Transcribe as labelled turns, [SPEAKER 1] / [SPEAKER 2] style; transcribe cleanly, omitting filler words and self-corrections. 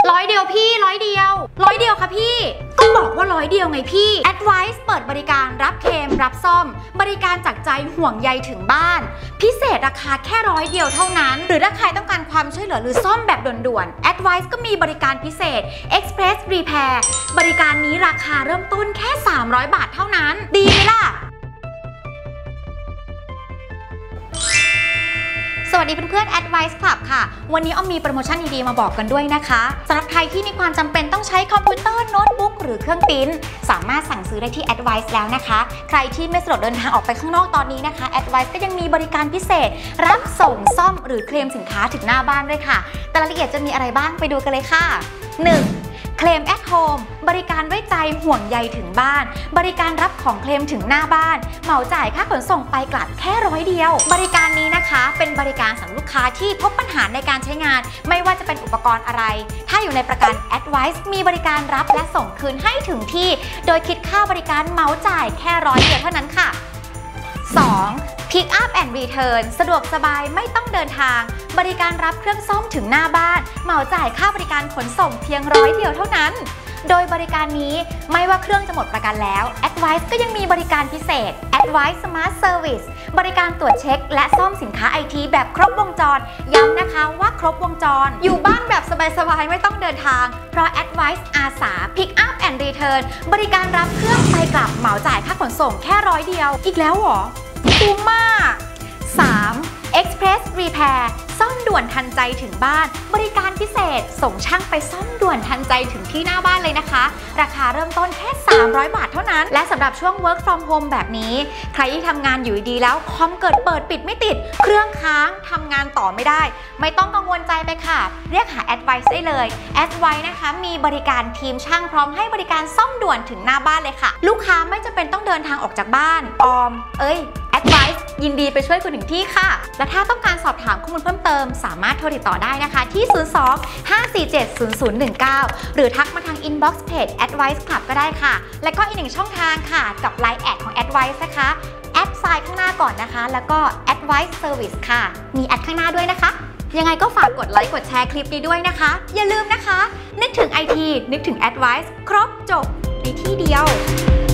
[SPEAKER 1] 100 เดียวพี่100 เดียว100 เดียวค่ะพี่ก็บอกว่า100 เดียวไงพี่ Advice เปิดบริการรับเคลมรับซ่อมบริการจากใจห่วงใยถึงบ้านพิเศษราคาแค่100 เดียวเท่านั้นหรือถ้าใครต้องการความช่วยเหลือหรือซ่อมแบบด่วนๆ Advice ก็มีบริการพิเศษ Express Repair บริการนี้ราคาเริ่มต้นแค่300 บาทเท่านั้นดีไหมล่ะสวัสดีเพื่อนๆ Advice Club ค่ะวันนี้อ้อมมีโปรโมชั่นดีๆมาบอกกันด้วยนะคะสำหรับใครที่มีความจำเป็นต้องใช้คอมพิวเตอร์โน้ตบุ๊กหรือเครื่องปริ้นสามารถสั่งซื้อได้ที่ Advice แล้วนะคะใครที่ไม่สะดวกเดินทางออกไปข้างนอกตอนนี้นะคะ Advice ก็ยังมีบริการพิเศษรับส่งซ่อมหรือเคลมสินค้าถึงหน้าบ้านด้วยค่ะแต่รายละเอียดจะมีอะไรบ้างไปดูกันเลยค่ะ 1. เคลม at home บริการด้วยใจห่วงใยถึงบ้านบริการรับของเคลมถึงหน้าบ้านเหมาจ่ายค่าขนส่งไปกลับแค่100 เดียวบริการนี้นะคะเป็นบริการสำหรับลูกค้าที่พบปัญหาในการใช้งานไม่ว่าจะเป็นอุปกรณ์อะไรถ้าอยู่ในประกัน Advice มีบริการรับและส่งคืนให้ถึงที่โดยคิดค่าบริการเหมาจ่ายแค่100 เดียวเท่านั้นค่ะ 2. Pick up and return สะดวกสบายไม่ต้องเดินทางบริการรับเครื่องซ่อมถึงหน้าบ้านเหมาจ่ายค่าบริการขนส่งเพียง100 เดียวเท่านั้นโดยบริการนี้ไม่ว่าเครื่องจะหมดประกันแล้ว Advice ก็ยังมีบริการพิเศษ Advice Smart Service บริการตรวจเช็คและซ่อมสินค้า IT แบบครบวงจรย้ำนะคะว่าครบวงจรอยู่บ้านแบบสบายๆไม่ต้องเดินทางเพราะ Advice อาสา Pick up and return บริการรับเครื่องไปกลับเหมาจ่ายค่าขนส่งแค่100 เดียวอีกแล้วเหรอคุ้มมาก 3. Express Repair ซ่อมด่วนทันใจถึงบ้านบริการพิเศษส่งช่างไปซ่อมด่วนทันใจถึงที่หน้าบ้านเลยนะคะราคาเริ่มต้นแค่300 บาทเท่านั้นและสำหรับช่วง Work from Home แบบนี้ใครที่ทำงานอยู่ดีแล้วคอมเกิดเปิดปิดไม่ติดเครื่องค้างทำงานต่อไม่ได้ไม่ต้องกังวลใจไปค่ะเรียกหา Advice ได้เลย Advice นะคะมีบริการทีมช่างพร้อมให้บริการซ่อมด่วนถึงหน้าบ้านเลยค่ะลูกค้าไม่จำเป็นต้องเดินทางออกจากบ้านAdvice ยินดีไปช่วยคุณถึงที่ค่ะและถ้าต้องการสอบถามข้อมูลเพิ่มเติมสามารถโทรติดต่อได้นะคะที่ 02-547-0019 หรือทักมาทาง Inbox Page Advice Club ก็ได้ค่ะและก็อีกหนึ่งช่องทางค่ะกับ Line แอดของ Advice นะคะแอดไซน์ข้างหน้าก่อนนะคะแล้วก็ Advice Service ค่ะมีแอดข้างหน้าด้วยนะคะยังไงก็ฝากกดไลค์กดแชร์คลิปนี้ด้วยนะคะอย่าลืมนะคะนึกถึง IT นึกถึง Advice ครบจบในที่เดียว